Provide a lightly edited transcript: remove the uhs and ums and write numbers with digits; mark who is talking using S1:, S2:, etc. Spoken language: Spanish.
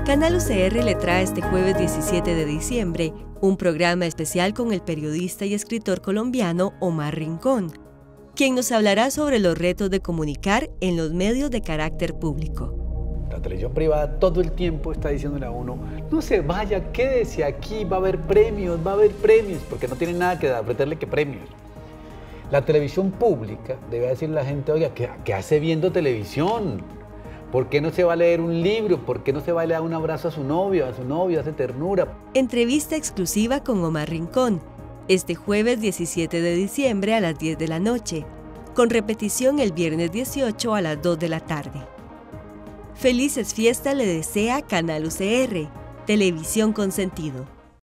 S1: Canal UCR le trae este jueves 17 de diciembre un programa especial con el periodista y escritor colombiano Omar Rincón, quien nos hablará sobre los retos de comunicar en los medios de carácter público.
S2: La televisión privada todo el tiempo está diciéndole a uno, no se vaya, quédese aquí, va a haber premios, porque no tiene nada que ofrecerle que premios. La televisión pública debe decirle a la gente, oiga, ¿qué hace viendo televisión? ¿Por qué no se va a leer un libro? ¿Por qué no se va a dar un abrazo a su novio, hace ternura?
S1: Entrevista exclusiva con Omar Rincón, este jueves 17 de diciembre a las 10 de la noche, con repetición el viernes 18 a las 2 de la tarde. Felices fiestas le desea Canal UCR, Televisión con Sentido.